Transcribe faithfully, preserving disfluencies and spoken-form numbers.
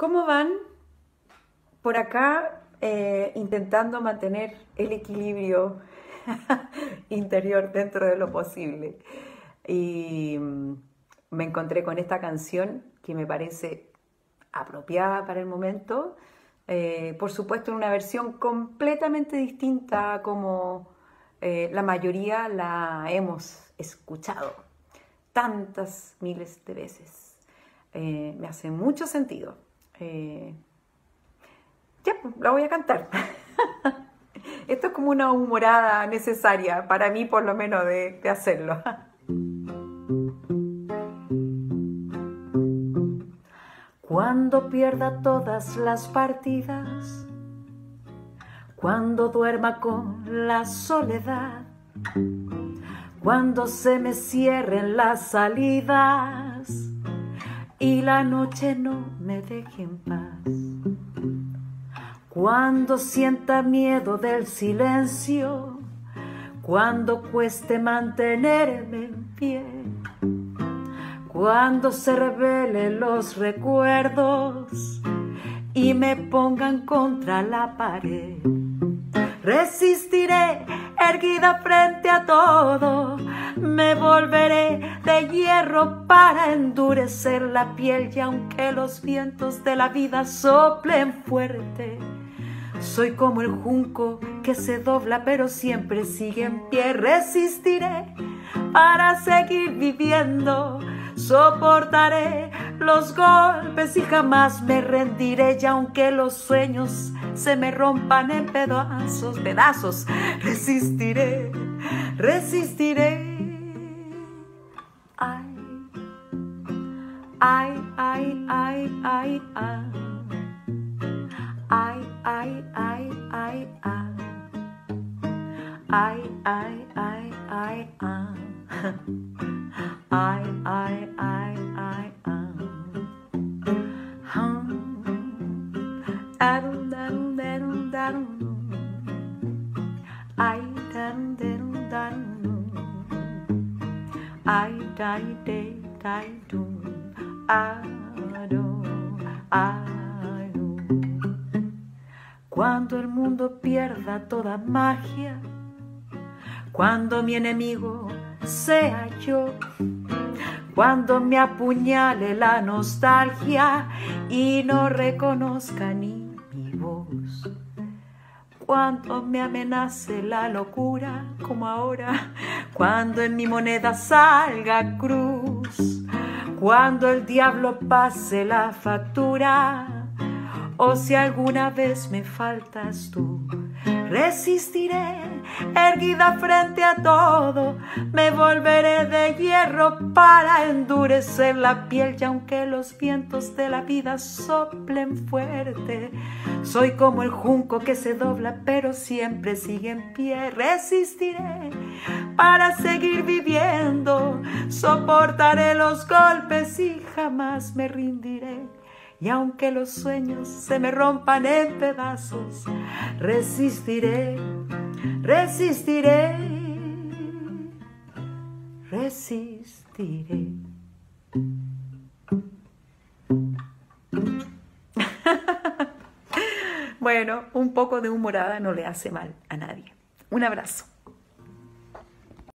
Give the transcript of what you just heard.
¿Cómo van? Por acá eh, intentando mantener el equilibrio interior dentro de lo posible. Y mm, me encontré con esta canción que me parece apropiada para el momento. Eh, por supuesto en una versión completamente distinta a como eh, la mayoría la hemos escuchado tantas miles de veces. Eh, me hace mucho sentido. Eh, ya, pues, la voy a cantar. Esto es como una humorada necesaria, para mí por lo menos, de, de hacerlo. Cuando pierda todas las partidas, cuando duerma con la soledad, cuando se me cierren las salidas y la noche no me deje en paz, cuando sienta miedo del silencio, cuando cueste mantenerme en pie, cuando se revelen los recuerdos y me pongan contra la pared, resistiré erguida frente a todo, me volveré de hierro para endurecer la piel, y aunque los vientos de la vida soplen fuerte, soy como el junco que se dobla pero siempre sigue en pie. Resistiré para seguir viviendo, soportaré los golpes y jamás me rendiré, y aunque los sueños se me rompan en pedazos, pedazos, resistiré, resistiré. Ay, ay, ay, ay, ay, ay. Ay, ay, ay, ay, ay. Ay, ay, ay, ay, ay. Ay, ay, ay, ay, ay. Hum. Darum, darum, darum, darum. Ay, darum, darum, darum. Ay, dai, dai, dai, dum. Ado, ado. Cuando el mundo pierda toda magia, cuando mi enemigo sea yo, cuando me apuñale la nostalgia y no reconozca ni mi voz, cuando me amenace la locura como ahora, cuando en mi moneda salga cruz, cuando el diablo pase la factura, o si alguna vez me faltas tú, resistiré erguida frente a todo, me volveré de hierro para endurecer la piel, y aunque los vientos de la vida soplen fuerte, soy como el junco que se dobla pero siempre sigue en pie. Resistiré para seguir viviendo, soportaré los golpes y jamás me rendiré, y aunque los sueños se me rompan en pedazos, resistiré, resistiré, resistiré. Bueno, un poco de humorada no le hace mal a nadie. Un abrazo.